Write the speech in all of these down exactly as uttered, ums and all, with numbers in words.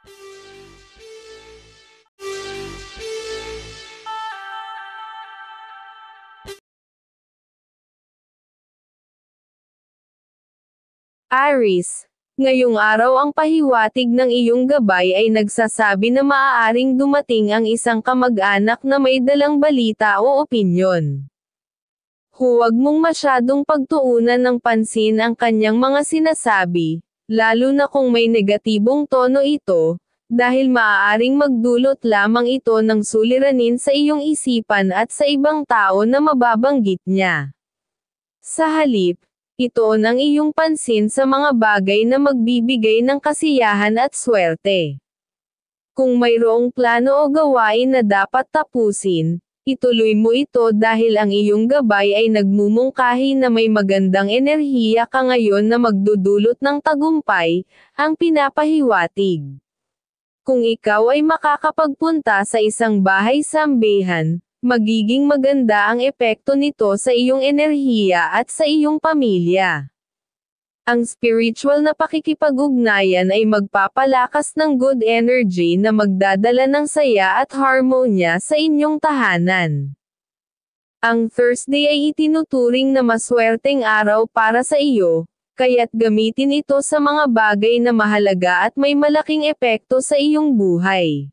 Aries, ngayong araw ang pahiwatig ng iyong gabay ay nagsasabi na maaaring dumating ang isang kamag-anak na may dalang balita o opinyon. Huwag mong masyadong pagtuunan ng pansin ang kanyang mga sinasabi, lalo na kung may negatibong tono ito, dahil maaaring magdulot lamang ito ng suliranin sa iyong isipan at sa ibang tao na mababanggit niya. Sa halip, itoon ang iyong pansin sa mga bagay na magbibigay ng kasiyahan at swerte. Kung mayroong plano o gawain na dapat tapusin, ituloy mo ito dahil ang iyong gabay ay nagmumungkahi na may magandang enerhiya ka ngayon na magdudulot ng tagumpay, ang pinapahiwatig. Kung ikaw ay makakapagpunta sa isang bahay sambahan, magiging maganda ang epekto nito sa iyong enerhiya at sa iyong pamilya. Ang spiritual na pakikipag-ugnayan ay magpapalakas ng good energy na magdadala ng saya at harmonya sa inyong tahanan. Ang Thursday ay itinuturing na maswerteng araw para sa iyo, kaya't gamitin ito sa mga bagay na mahalaga at may malaking epekto sa iyong buhay.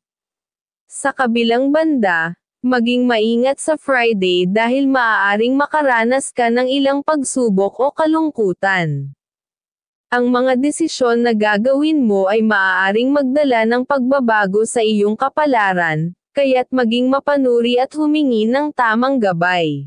Sa kabilang banda, maging maingat sa Friday dahil maaaring makaranas ka ng ilang pagsubok o kalungkutan. Ang mga desisyon na gagawin mo ay maaaring magdala ng pagbabago sa iyong kapalaran, kaya't maging mapanuri at humingi ng tamang gabay.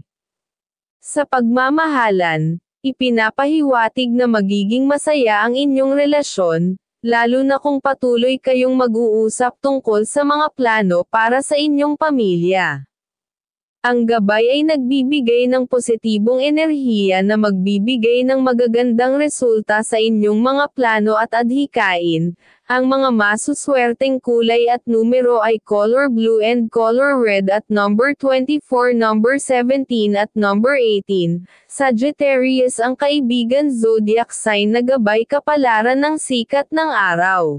Sa pagmamahalan, ipinapahiwatig na magiging masaya ang inyong relasyon, lalo na kung patuloy kayong mag-uusap tungkol sa mga plano para sa inyong pamilya. Ang gabay ay nagbibigay ng positibong enerhiya na magbibigay ng magagandang resulta sa inyong mga plano at adhikain. Ang mga masuswerteng kulay at numero ay color blue and color red at number twenty-four, number seventeen at number eighteen. Sagittarius ang kaibigan zodiac sign na gabay kapalaran ng sikat ng araw.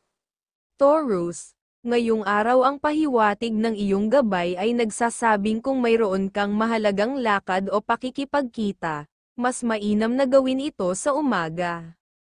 Taurus, ngayong araw ang pahiwatig ng iyong gabay ay nagsasabing kung mayroon kang mahalagang lakad o pakikipagkita, mas mainam na gawin ito sa umaga.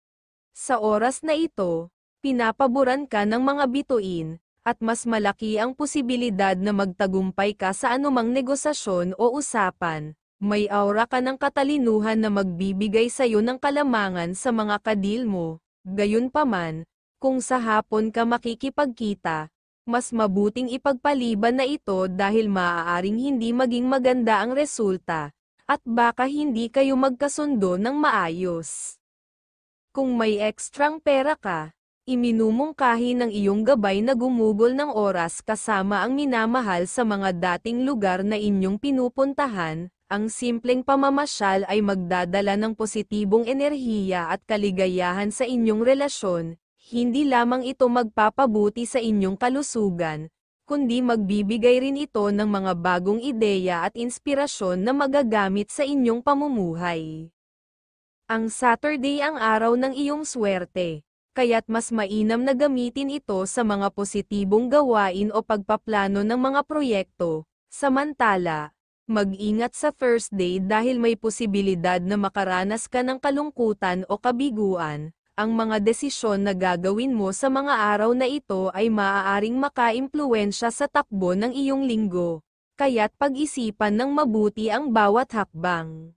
Sa oras na ito, pinapaboran ka ng mga bituin, at mas malaki ang posibilidad na magtagumpay ka sa anumang negosasyon o usapan. May aura ka ng katalinuhan na magbibigay sa iyo ng kalamangan sa mga kadil mo. Gayunpaman, kung sa hapon ka makikipagkita, mas mabuting ipagpaliban na ito dahil maaaring hindi maging maganda ang resulta, at baka hindi kayo magkasundo ng maayos. Kung may ekstrang pera ka, iminumungkahi ng iyong gabay na gumugol ng oras kasama ang minamahal sa mga dating lugar na inyong pinupuntahan. Ang simpleng pamamasyal ay magdadala ng positibong enerhiya at kaligayahan sa inyong relasyon. Hindi lamang ito magpapabuti sa inyong kalusugan, kundi magbibigay rin ito ng mga bagong ideya at inspirasyon na magagamit sa inyong pamumuhay. Ang Saturday ang araw ng iyong swerte, kaya't mas mainam na gamitin ito sa mga positibong gawain o pagpaplano ng mga proyekto. Samantala, mag-ingat sa Thursday dahil may posibilidad na makaranas ka ng kalungkutan o kabiguan. Ang mga desisyon na gagawin mo sa mga araw na ito ay maaaring makaimpluwensya sa takbo ng iyong linggo, kaya't pag-isipan ng mabuti ang bawat hakbang.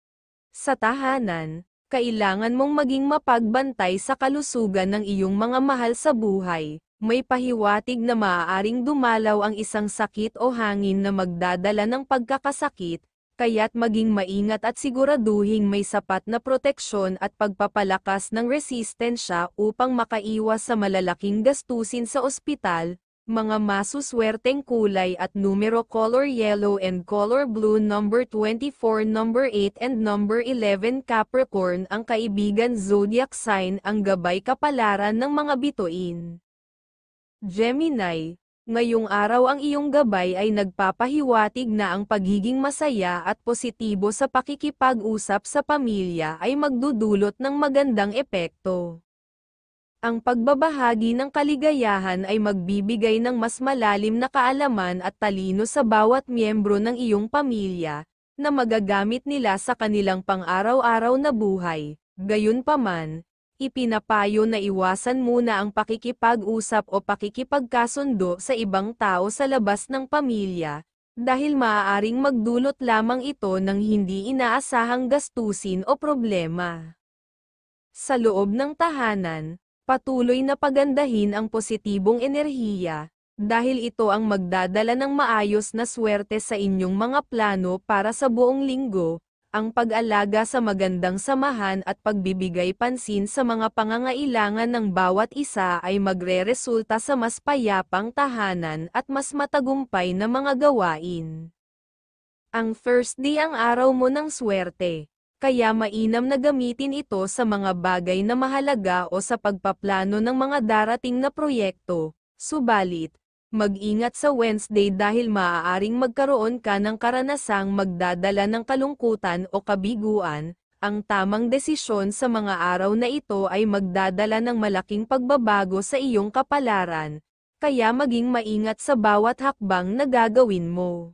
Sa tahanan, kailangan mong maging mapagbantay sa kalusugan ng iyong mga mahal sa buhay. May pahiwatig na maaaring dumalaw ang isang sakit o hangin na magdadala ng pagkakasakit, kaya't maging maingat at siguraduhing may sapat na proteksyon at pagpapalakas ng resistensya upang makaiwas sa malalaking gastusin sa ospital. Mga masuswerteng kulay at numero color yellow and color blue, number twenty-four, number eight and number eleven. Capricorn ang kaibigan zodiac sign ang gabay kapalaran ng mga bituin. Gemini, ngayong araw ang iyong gabay ay nagpapahiwatig na ang pagiging masaya at positibo sa pakikipag-usap sa pamilya ay magdudulot ng magandang epekto. Ang pagbabahagi ng kaligayahan ay magbibigay ng mas malalim na kaalaman at talino sa bawat miyembro ng iyong pamilya, na magagamit nila sa kanilang pang-araw-araw na buhay. Gayunpaman, ipinapayo na iwasan muna ang pakikipag-usap o pakikipagkasundo sa ibang tao sa labas ng pamilya, dahil maaaring magdulot lamang ito ng hindi inaasahang gastusin o problema. Sa loob ng tahanan, patuloy na pagandahin ang positibong enerhiya, dahil ito ang magdadala ng maayos na swerte sa inyong mga plano para sa buong linggo. Ang pag-alaga sa magandang samahan at pagbibigay pansin sa mga pangangailangan ng bawat isa ay magreresulta sa mas payapang tahanan at mas matagumpay na mga gawain. Ang Thursday ang araw mo ng swerte, kaya mainam na gamitin ito sa mga bagay na mahalaga o sa pagpaplano ng mga darating na proyekto. Subalit, mag-ingat sa Wednesday dahil maaaring magkaroon ka ng karanasang magdadala ng kalungkutan o kabiguan. Ang tamang desisyon sa mga araw na ito ay magdadala ng malaking pagbabago sa iyong kapalaran, kaya maging maingat sa bawat hakbang na gagawin mo.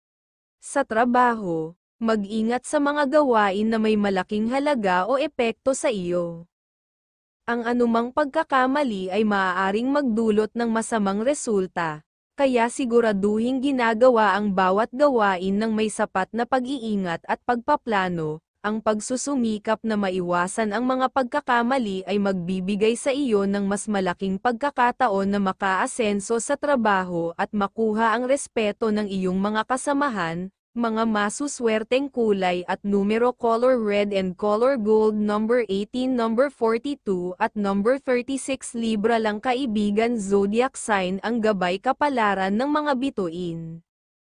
Sa trabaho, mag-ingat sa mga gawain na may malaking halaga o epekto sa iyo. Ang anumang pagkakamali ay maaaring magdulot ng masamang resulta, kaya siguraduhing ginagawa ang bawat gawain ng may sapat na pag-iingat at pagpaplano. Ang pagsusumikap na maiwasan ang mga pagkakamali ay magbibigay sa iyo ng mas malaking pagkakataon na makaasenso sa trabaho at makuha ang respeto ng iyong mga kasamahan. Mga masuswerteng kulay at numero: color red and color gold, number eighteen, number forty-two at number thirty-six. Libra lang kaibigan, zodiac sign ang gabay kapalaran ng mga bituin.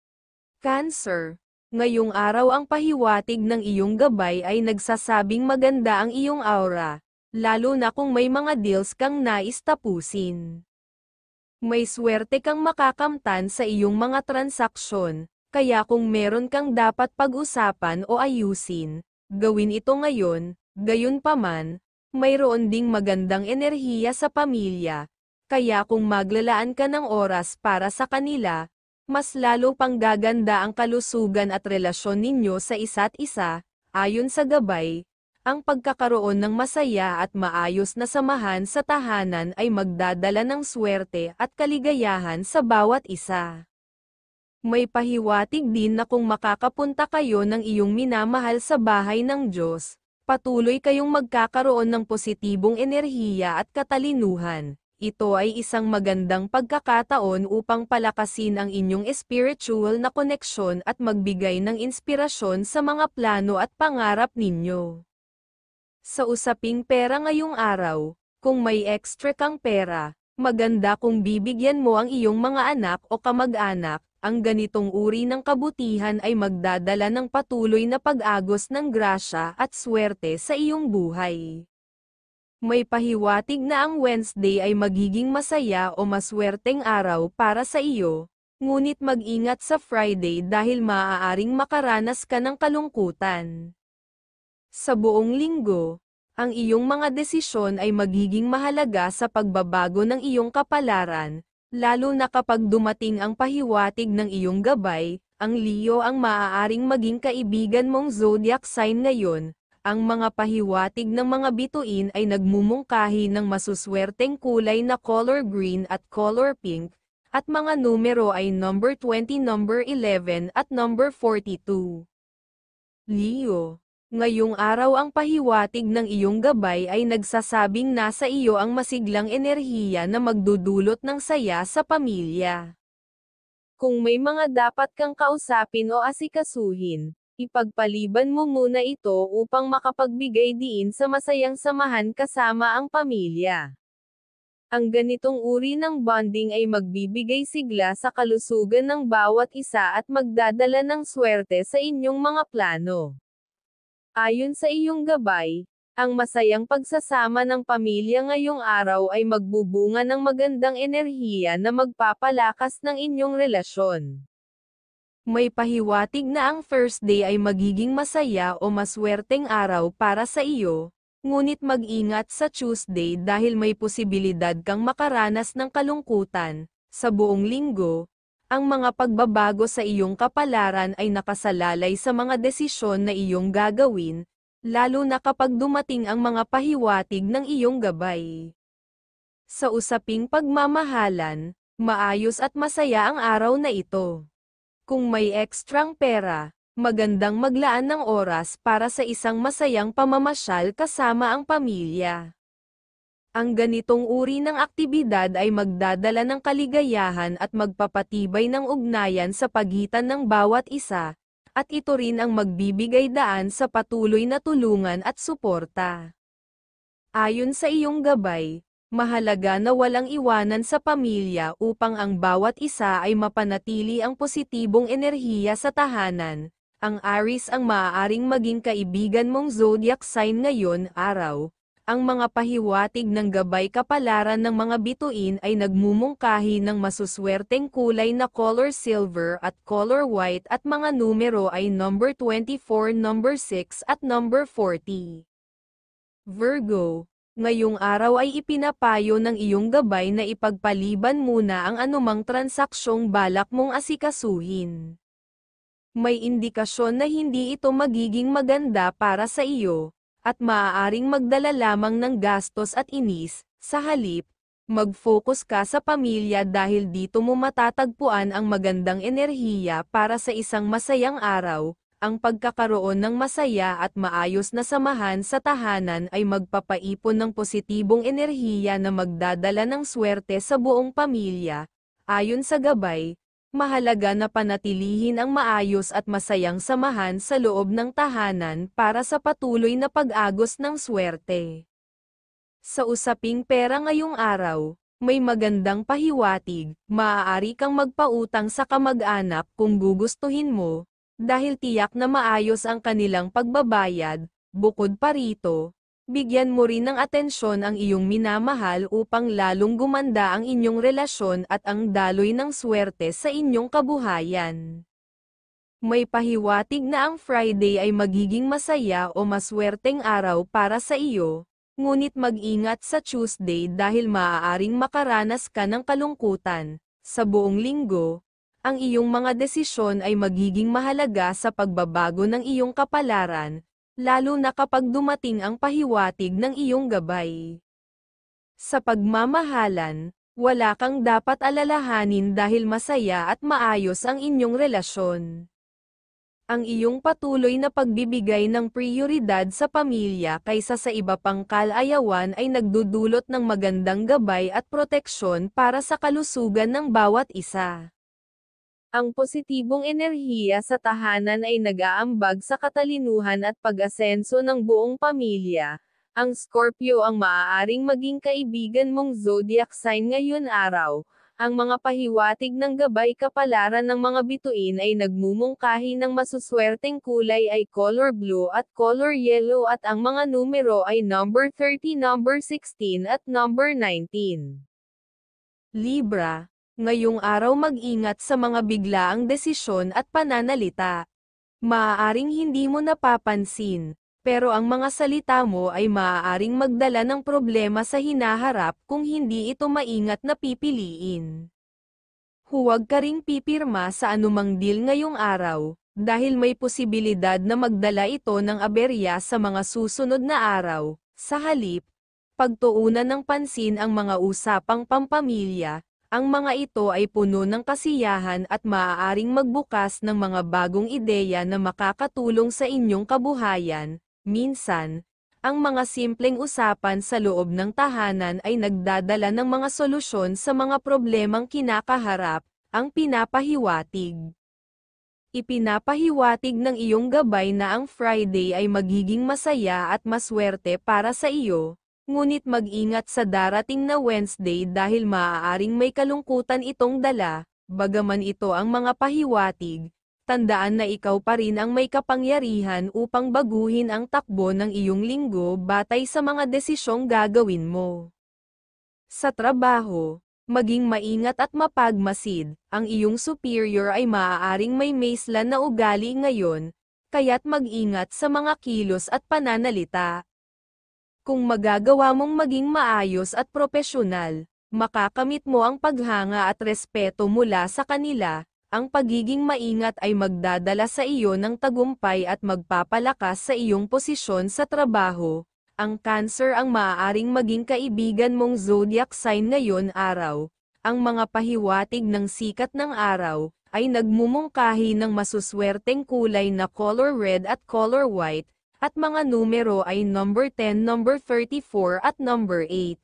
Cancer. Ngayong araw ang pahiwatig ng iyong gabay ay nagsasabing maganda ang iyong aura, lalo na kung may mga deals kang nais tapusin. May swerte kang makakamtan sa iyong mga transaksyon. Kaya kung meron kang dapat pag-usapan o ayusin, gawin ito ngayon. Gayunpaman, mayroon ding magandang enerhiya sa pamilya, kaya kung maglalaan ka ng oras para sa kanila, mas lalo pang gaganda ang kalusugan at relasyon ninyo sa isa't isa. Ayon sa gabay, ang pagkakaroon ng masaya at maayos na samahan sa tahanan ay magdadala ng swerte at kaligayahan sa bawat isa. May pahiwatig din na kung makakapunta kayo ng iyong minamahal sa bahay ng Diyos, patuloy kayong magkakaroon ng positibong enerhiya at katalinuhan. Ito ay isang magandang pagkakataon upang palakasin ang inyong spiritual na koneksyon at magbigay ng inspirasyon sa mga plano at pangarap ninyo. Sa usaping pera ngayong araw, kung may extra kang pera, maganda kung bibigyan mo ang iyong mga anak o kamag-anak. Ang ganitong uri ng kabutihan ay magdadala ng patuloy na pag-agos ng grasya at swerte sa iyong buhay. May pahiwatig na ang Wednesday ay magiging masaya o maswerteng araw para sa iyo, ngunit mag-ingat sa Friday dahil maaaring makaranas ka ng kalungkutan. Sa buong linggo, ang iyong mga desisyon ay magiging mahalaga sa pagbabago ng iyong kapalaran. Lalo na kapag dumating ang pahiwatig ng iyong gabay. Ang Leo ang maaaring maging kaibigan mong zodiac sign ngayon. Ang mga pahiwatig ng mga bituin ay nagmumungkahi ng masuswerteng kulay na color green at color pink, at mga numero ay number twenty, number eleven at number forty-two. Leo. Ngayong araw ang pahiwatig ng iyong gabay ay nagsasabing nasa iyo ang masiglang enerhiya na magdudulot ng saya sa pamilya. Kung may mga dapat kang kausapin o asikasuhin, ipagpaliban mo muna ito upang makapagbigay diin sa masayang samahan kasama ang pamilya. Ang ganitong uri ng bonding ay magbibigay sigla sa kalusugan ng bawat isa at magdadala ng swerte sa inyong mga plano. Ayon sa iyong gabay, ang masayang pagsasama ng pamilya ngayong araw ay magbubunga ng magandang enerhiya na magpapalakas ng inyong relasyon. May pahiwatig na ang Thursday ay magiging masaya o maswerteng araw para sa iyo, Ngunit mag-ingat sa Tuesday dahil may posibilidad kang makaranas ng kalungkutan. Sa buong linggo, ang mga pagbabago sa iyong kapalaran ay nakasalalay sa mga desisyon na iyong gagawin, lalo na kapag dumating ang mga pahiwatig ng iyong gabay. Sa usaping pagmamahalan, maayos at masaya ang araw na ito. Kung may ekstrang pera, magandang maglaan ng oras para sa isang masayang pamamasyal kasama ang pamilya. Ang ganitong uri ng aktibidad ay magdadala ng kaligayahan at magpapatibay ng ugnayan sa pagitan ng bawat isa, at ito rin ang magbibigay daan sa patuloy na tulungan at suporta. Ayon sa iyong gabay, mahalaga na walang iwanan sa pamilya upang ang bawat isa ay mapanatili ang positibong enerhiya sa tahanan. Ang Aries ang maaaring maging kaibigan mong zodiac sign ngayon araw. Ang mga pahiwatig ng gabay kapalaran ng mga bituin ay nagmumungkahi ng masuswerteng kulay na color silver at color white at mga numero ay number twenty-four, number six at number forty. Virgo, ngayong araw ay ipinapayo ng iyong gabay na ipagpaliban muna ang anumang transaksyong balak mong asikasuhin. May indikasyon na hindi ito magiging maganda para sa iyo, at maaaring magdala lamang ng gastos at inis. Sa halip, mag-focus ka sa pamilya dahil dito mo matatagpuan ang magandang enerhiya para sa isang masayang araw. Ang pagkakaroon ng masaya at maayos na samahan sa tahanan ay magpapaipon ng positibong enerhiya na magdadala ng swerte sa buong pamilya. Ayon sa gabay, mahalaga na panatilihin ang maayos at masayang samahan sa loob ng tahanan para sa patuloy na pag-agos ng swerte. Sa usaping pera ngayong araw, may magandang pahiwatig, maaari kang magpautang sa kamag-anak kung gugustuhin mo, dahil tiyak na maayos ang kanilang pagbabayad. Bukod pa rito, bigyan mo rin ng atensyon ang iyong minamahal upang lalong gumanda ang inyong relasyon at ang daloy ng swerte sa inyong kabuhayan. May pahiwatig na ang Friday ay magiging masaya o maswerteng araw para sa iyo, ngunit mag-ingat sa Tuesday dahil maaaring makaranas ka ng kalungkutan. Sa buong linggo, ang iyong mga desisyon ay magiging mahalaga sa pagbabago ng iyong kapalaran, lalo na kapag dumating ang pahiwatig ng iyong gabay. Sa pagmamahalan, wala kang dapat alalahanin dahil masaya at maayos ang inyong relasyon. Ang iyong patuloy na pagbibigay ng prioridad sa pamilya kaysa sa iba pang kalayawan ay nagdudulot ng magandang gabay at proteksyon para sa kalusugan ng bawat isa. Ang positibong enerhiya sa tahanan ay nag-aambag sa katalinuhan at pag-asenso ng buong pamilya. Ang Scorpio ang maaaring maging kaibigan mong zodiac sign ngayon araw. Ang mga pahiwatig ng gabay kapalaran ng mga bituin ay nagmumungkahi ng masuswerteng kulay ay color blue at color yellow at ang mga numero ay number thirty, number sixteen at number nineteen. Libra, ngayong araw mag-ingat sa mga biglaang desisyon at pananalita. Maaaring hindi mo napapansin, pero ang mga salita mo ay maaaring magdala ng problema sa hinaharap kung hindi ito maingat na pipiliin. Huwag ka ring pipirma sa anumang deal ngayong araw, dahil may posibilidad na magdala ito ng aberya sa mga susunod na araw. Sa halip, pagtuunan ng pansin ang mga usapang pampamilya. Ang mga ito ay puno ng kasiyahan at maaaring magbukas ng mga bagong ideya na makakatulong sa inyong kabuhayan. Minsan, ang mga simpleng usapan sa loob ng tahanan ay nagdadala ng mga solusyon sa mga problemang kinakaharap. Ang pinapahiwatig. Ipinapahiwatig ng iyong gabay na ang Friday ay magiging masaya at maswerte para sa iyo. Ngunit mag-ingat sa darating na Wednesday dahil maaaring may kalungkutan itong dala. Bagaman ito ang mga pahiwatig, tandaan na ikaw pa rin ang may kapangyarihan upang baguhin ang takbo ng iyong linggo batay sa mga desisyong gagawin mo. Sa trabaho, maging maingat at mapagmasid. Ang iyong superior ay maaaring may maislan na ugali ngayon, kaya't mag-ingat sa mga kilos at pananalita. Kung magagawa mong maging maayos at propesyonal, makakamit mo ang paghanga at respeto mula sa kanila. Ang pagiging maingat ay magdadala sa iyo ng tagumpay at magpapalakas sa iyong posisyon sa trabaho. Ang Cancer ang maaaring maging kaibigan mong zodiac sign ngayon araw. Ang mga pahiwatig ng sikat ng araw ay nagmumungkahi ng masuswerteng kulay na color red at color white, at mga numero ay number ten, number thirty-four at number eight.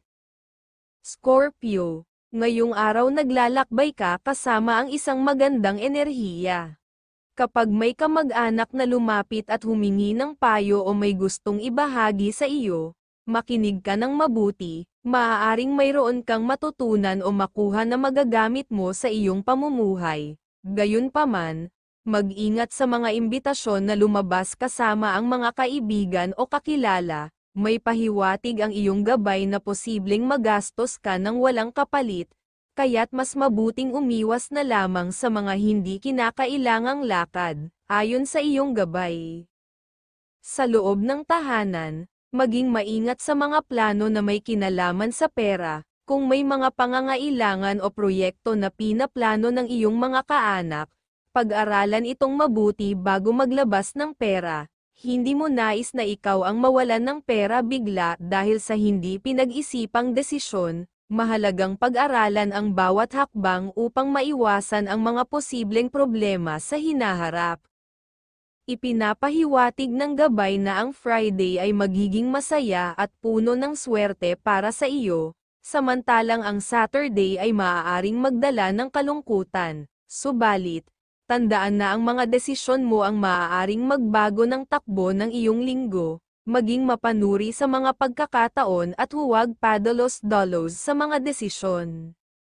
Scorpio, ngayong araw naglalakbay ka kasama ang isang magandang enerhiya. Kapag may kamag-anak na lumapit at humingi ng payo o may gustong ibahagi sa iyo, makinig ka ng mabuti, maaaring mayroon kang matutunan o makuha na magagamit mo sa iyong pamumuhay. Gayunpaman, mag-ingat sa mga imbitasyon na lumabas kasama ang mga kaibigan o kakilala. May pahiwatig ang iyong gabay na posibleng magastos ka ng walang kapalit, kaya't mas mabuting umiwas na lamang sa mga hindi kinakailangang lakad, ayon sa iyong gabay. Sa loob ng tahanan, maging maingat sa mga plano na may kinalaman sa pera. Kung may mga pangangailangan o proyekto na pinaplano ng iyong mga kaanak, pag-aralan itong mabuti bago maglabas ng pera. Hindi mo nais na ikaw ang mawalan ng pera bigla dahil sa hindi pinag-isipang desisyon. Mahalagang pag-aralan ang bawat hakbang upang maiwasan ang mga posibleng problema sa hinaharap. Ipinapahiwatig ng gabay na ang Friday ay magiging masaya at puno ng swerte para sa iyo, samantalang ang Saturday ay maaaring magdala ng kalungkutan. Subalit, tandaan na ang mga desisyon mo ang maaaring magbago ng takbo ng iyong linggo. Maging mapanuri sa mga pagkakataon at huwag padalos-dalos sa mga desisyon.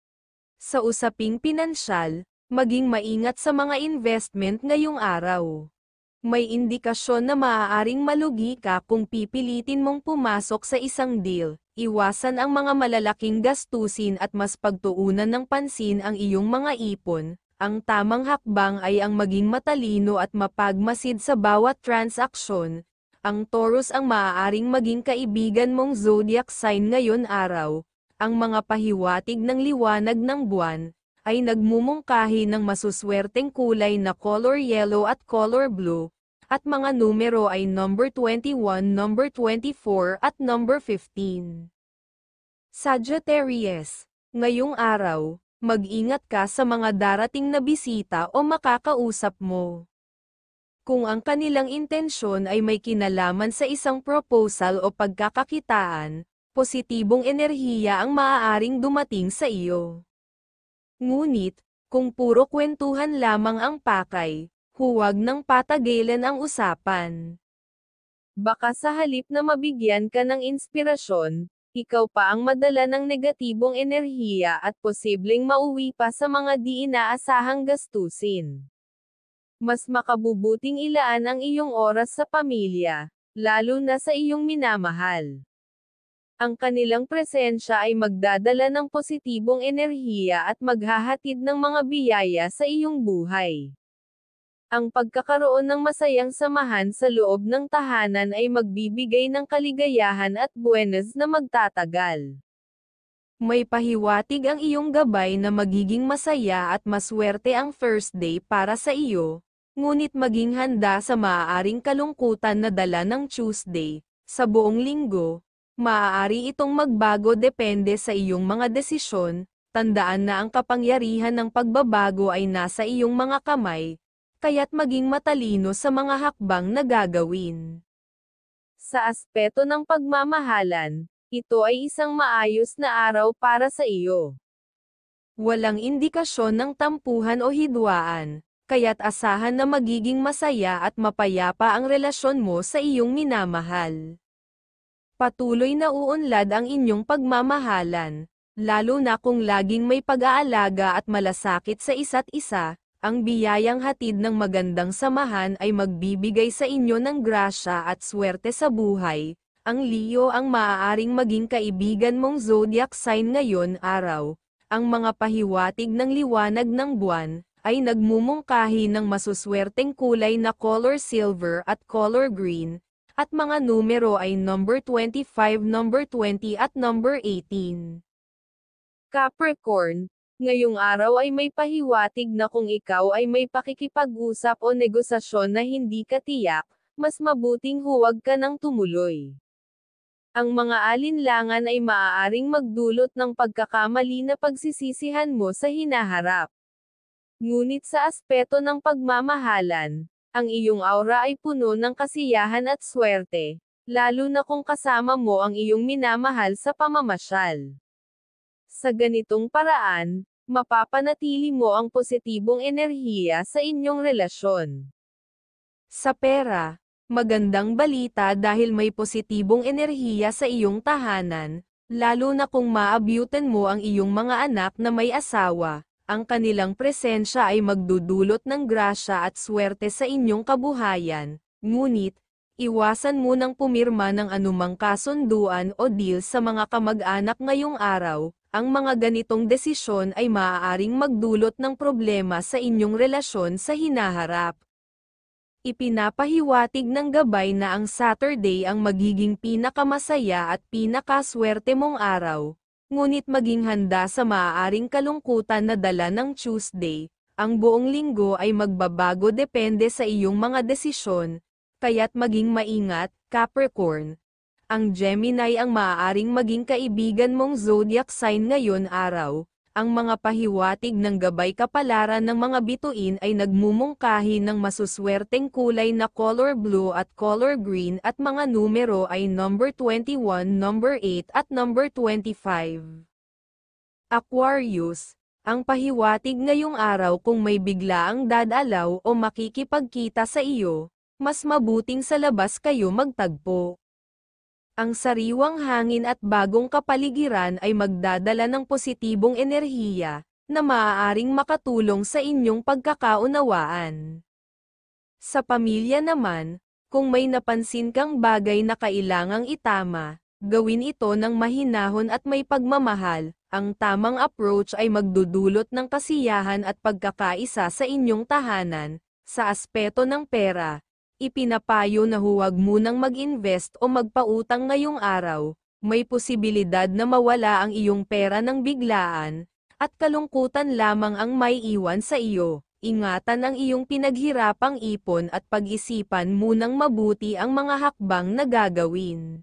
Sa usaping pinansyal, maging maingat sa mga investment ngayong araw. May indikasyon na maaaring malugi ka kung pipilitin mong pumasok sa isang deal. Iwasan ang mga malalaking gastusin at mas pagtuunan ng pansin ang iyong mga ipon. Ang tamang hakbang ay ang maging matalino at mapagmasid sa bawat transaksyon. Ang Taurus ang maaaring maging kaibigan mong zodiac sign ngayon araw. Ang mga pahiwatig ng liwanag ng buwan ay nagmumungkahi ng masuswerteng kulay na color yellow at color blue, at mga numero ay number twenty-one, number twenty-four at number fifteen. Sagittarius, ngayong araw, mag-ingat ka sa mga darating na bisita o makakausap mo. Kung ang kanilang intensyon ay may kinalaman sa isang proposal o pagkakakitaan, positibong enerhiya ang maaaring dumating sa iyo. Ngunit, kung puro kwentuhan lamang ang pakay, huwag nang patagilan ang usapan. Baka sa halip na mabigyan ka ng inspirasyon, ikaw pa ang madala ng negatibong enerhiya at posibleng mauwi pa sa mga di inaasahang gastusin. Mas makabubuting ilaan ang iyong oras sa pamilya, lalo na sa iyong minamahal. Ang kanilang presensya ay magdadala ng positibong enerhiya at maghahatid ng mga biyaya sa iyong buhay. Ang pagkakaroon ng masayang samahan sa loob ng tahanan ay magbibigay ng kaligayahan at buenas na magtatagal. May pahiwatig ang iyong gabay na magiging masaya at maswerte ang Thursday para sa iyo, ngunit maging handa sa maaaring kalungkutan na dala ng Tuesday. Sa buong linggo, maaari itong magbago depende sa iyong mga desisyon. Tandaan na ang kapangyarihan ng pagbabago ay nasa iyong mga kamay, kaya't maging matalino sa mga hakbang na gagawin. Sa aspeto ng pagmamahalan, ito ay isang maayos na araw para sa iyo. Walang indikasyon ng tampuhan o hidwaan, kaya't asahan na magiging masaya at mapayapa ang relasyon mo sa iyong minamahal. Patuloy na uunlad ang inyong pagmamahalan, lalo na kung laging may pag-aalaga at malasakit sa isa't isa. Ang biyayang hatid ng magandang samahan ay magbibigay sa inyo ng grasya at swerte sa buhay. Ang Leo ang maaaring maging kaibigan mong zodiac sign ngayon araw. Ang mga pahiwatig ng liwanag ng buwan ay nagmumungkahi ng masuswerteng kulay na color silver at color green, at mga numero ay number twenty-five, number twenty at number eighteen. Capricorn, ngayong araw ay may pahiwatig na kung ikaw ay may pakikipag-usap o negosasyon na hindi ka tiyak, mas mabuting huwag ka nang tumuloy. Ang mga alinlangan ay maaaring magdulot ng pagkakamali na pagsisisihan mo sa hinaharap. Ngunit sa aspeto ng pagmamahalan, ang iyong aura ay puno ng kasiyahan at swerte, lalo na kung kasama mo ang iyong minamahal sa pamamasyal. Sa ganitong paraan, mapapanatili mo ang positibong enerhiya sa inyong relasyon. Sa pera, magandang balita dahil may positibong enerhiya sa iyong tahanan, lalo na kung maabyutan mo ang iyong mga anak na may asawa. Ang kanilang presensya ay magdudulot ng grasya at swerte sa inyong kabuhayan, ngunit, iwasan mo nang pumirma ng anumang kasunduan o deal sa mga kamag-anak ngayong araw. Ang mga ganitong desisyon ay maaaring magdulot ng problema sa inyong relasyon sa hinaharap. Ipinapahiwatig ng gabay na ang Saturday ang magiging pinakamasaya at pinakaswerte mong araw. Ngunit maging handa sa maaaring kalungkutan na dala ng Tuesday. Ang buong linggo ay magbabago depende sa iyong mga desisyon, kaya't maging maingat, Capricorn. Ang Gemini ang maaaring maging kaibigan mong zodiac sign ngayon araw. Ang mga pahiwatig ng gabay kapalaran ng mga bituin ay nagmumungkahi ng masuswerteng kulay na color blue at color green at mga numero ay number twenty-one, number eight at number twenty-five. Aquarius, ang pahiwatig ngayong araw kung may biglaang dadalaw o makikipagkita sa iyo, mas mabuting sa labas kayo magtagpo. Ang sariwang hangin at bagong kapaligiran ay magdadala ng positibong enerhiya, na maaaring makatulong sa inyong pagkakaunawaan. Sa pamilya naman, kung may napansin kang bagay na kailangang itama, gawin ito ng mahinahon at may pagmamahal. Ang tamang approach ay magdudulot ng kasiyahan at pagkakaisa sa inyong tahanan. Sa aspeto ng pera, ipinapayo na huwag munang mag-invest o magpautang ngayong araw. May posibilidad na mawala ang iyong pera ng biglaan, at kalungkutan lamang ang may iwan sa iyo. Ingatan ang iyong pinaghirapang ipon at pag-isipan munang mabuti ang mga hakbang na gagawin.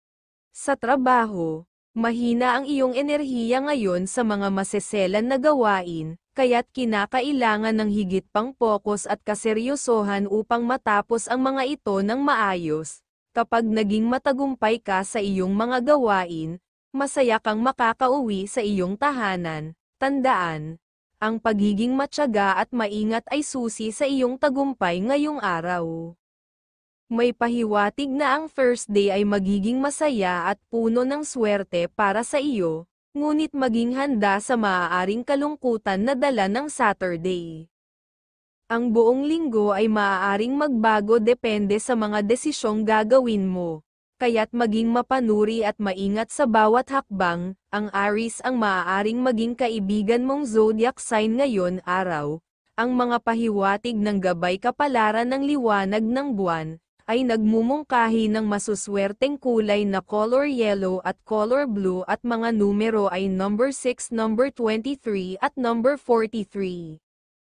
Sa trabaho, mahina ang iyong enerhiya ngayon sa mga maseselan na gawain, kaya't kinakailangan ng higit pang pokus at kaseryosohan upang matapos ang mga ito ng maayos. Kapag naging matagumpay ka sa iyong mga gawain, masaya kang makakauwi sa iyong tahanan. Tandaan, ang pagiging matyaga at maingat ay susi sa iyong tagumpay ngayong araw. May pahiwatig na ang Thursday ay magiging masaya at puno ng swerte para sa iyo. Ngunit maging handa sa maaaring kalungkutan na dala ng Saturday. Ang buong linggo ay maaaring magbago depende sa mga desisyong gagawin mo, kaya't maging mapanuri at maingat sa bawat hakbang. Ang Aries ang maaaring maging kaibigan mong zodiac sign ngayon araw. Ang mga pahiwatig ng gabay kapalaran ng liwanag ng buwan ay nagmumungkahi ng masuswerteng kulay na color yellow at color blue at mga numero ay number six, number twenty-three at number forty-three.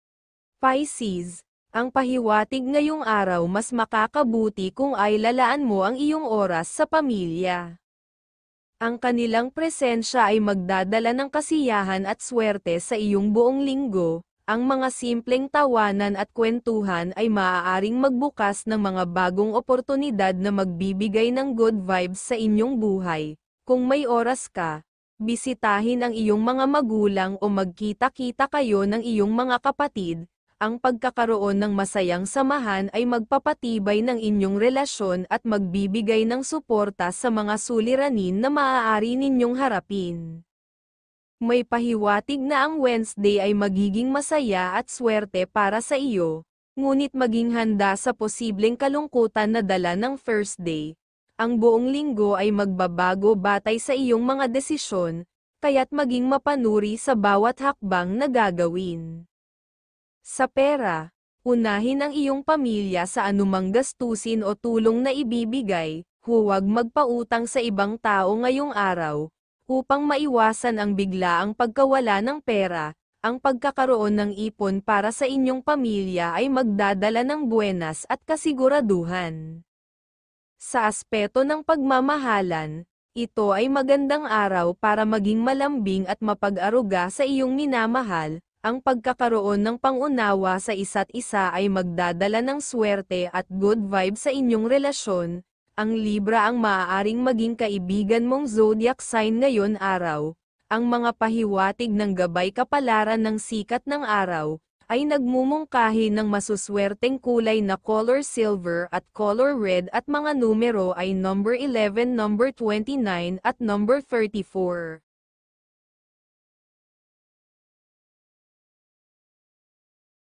Pisces, ang pahiwatig ngayong araw mas makakabuti kung ay lalaan mo ang iyong oras sa pamilya. Ang kanilang presensya ay magdadala ng kasiyahan at swerte sa iyong buong linggo. Ang mga simpleng tawanan at kwentuhan ay maaaring magbukas ng mga bagong oportunidad na magbibigay ng good vibes sa inyong buhay. Kung may oras ka, bisitahin ang iyong mga magulang o magkita-kita kayo ng iyong mga kapatid. Ang pagkakaroon ng masayang samahan ay magpapatibay ng inyong relasyon at magbibigay ng suporta sa mga suliranin na maaari ninyong harapin. May pahiwatig na ang Wednesday ay magiging masaya at swerte para sa iyo, ngunit maging handa sa posibleng kalungkutan na dala ng Thursday. Ang buong linggo ay magbabago batay sa iyong mga desisyon, kaya't maging mapanuri sa bawat hakbang na gagawin. Sa pera, Unahin ang iyong pamilya sa anumang gastusin o tulong na ibibigay, huwag magpautang sa ibang tao ngayong araw, upang maiwasan ang biglaang pagkawala ng pera. Ang pagkakaroon ng ipon para sa inyong pamilya ay magdadala ng buwenas at kasiguraduhan. Sa aspeto ng pagmamahalan, ito ay magandang araw para maging malambing at mapag-aruga sa iyong minamahal. Ang pagkakaroon ng pangunawa sa isa't isa ay magdadala ng swerte at good vibes sa inyong relasyon. Ang Libra ang maaaring maging kaibigan mong zodiac sign ngayon araw. Ang mga pahiwatig ng gabay kapalaran ng sikat ng araw, ay nagmumungkahi ng masuswerteng kulay na color silver at color red at mga numero ay number eleven, number twenty-nine at number thirty-four.